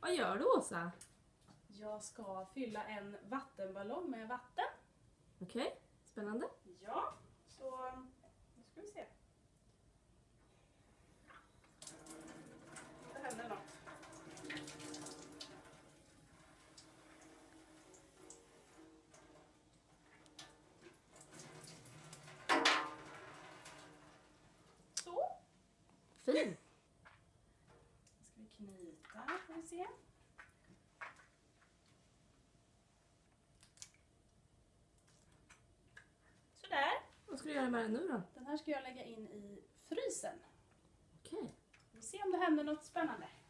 Vad gör du, Åsa? Jag ska fylla en vattenballong med vatten. Okej, spännande. Ja, så nu ska vi se. Det händer något. Så. Fin. Nu ska vi knyta, får vi se. Sådär. Vad ska du göra med den nu då? Den här ska jag lägga in i frysen. Okej. Vi får se om det händer något spännande.